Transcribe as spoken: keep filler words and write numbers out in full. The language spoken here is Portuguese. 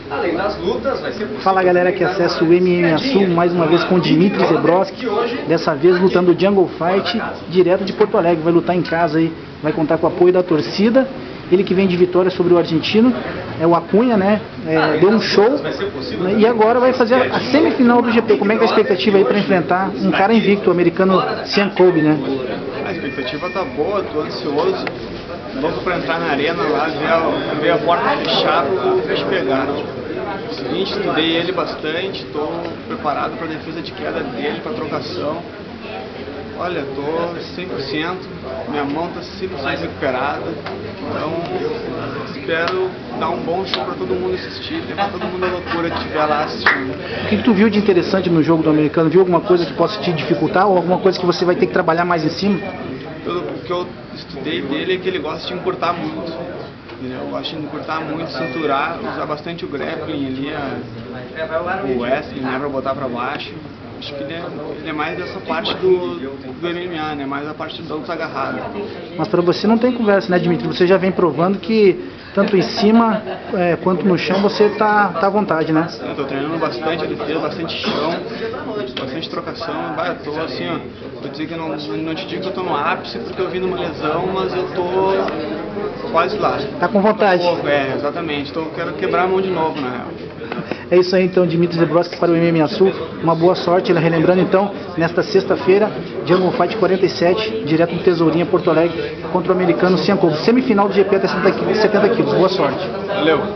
Além das lutas, vai ser possível... Fala galera que acessa o M M A Sul, mais uma vez com o Dmitry Zebrowski, dessa vez lutando o Jungle Fight, direto de Porto Alegre, vai lutar em casa aí, vai contar com o apoio da torcida, ele que vem de vitória sobre o argentino, é o Acunha, né, é, deu um show, né, e agora vai fazer a semifinal do G P. Como é que é a expectativa aí para enfrentar um cara invicto, o americano Sean Colby, né? A expectativa tá boa, tô ansioso, louco para entrar na arena lá, ver a, ver a porta fechada para te pegar. O seguinte, estudei ele bastante, estou preparado para a defesa de queda dele, para trocação. Olha, estou cem por cento, minha mão está cem por cento recuperada, então espero dar um bom show para todo mundo assistir, levar todo mundo à loucura que estiver lá assistindo. O que, que tu viu de interessante no jogo do americano? Viu alguma coisa que possa te dificultar ou alguma coisa que você vai ter que trabalhar mais em cima? Eu, o que eu estudei dele é que ele gosta de encurtar muito. Eu gosto de encurtar muito, cinturar, usar bastante o grappling ali, a, o wrestling, né, pra botar pra baixo. Acho que ele é, ele é mais dessa parte do, do M M A, né, mais a parte da luta agarrada. Mas pra você não tem conversa, né, Dmitry? Você já vem provando que tanto em cima é, quanto no chão você tá, tá à vontade, né? Eu tô treinando bastante defesa, bastante chão, bastante trocação. Eu tô assim, ó, vou dizer que não, não te digo que eu tô no ápice porque eu vim numa lesão, mas eu tô quase lá. Tá com vontade? É, exatamente. Então eu quero quebrar a mão de novo, na real. É isso aí então, Dmitry Zebrowski para o M M A Sul, uma boa sorte, relembrando então, nesta sexta-feira, Jungle Fight quarenta e sete, direto do Tesourinha, Porto Alegre, contra o americano Sean Colby, semifinal do G P até setenta quilos, boa sorte. Valeu!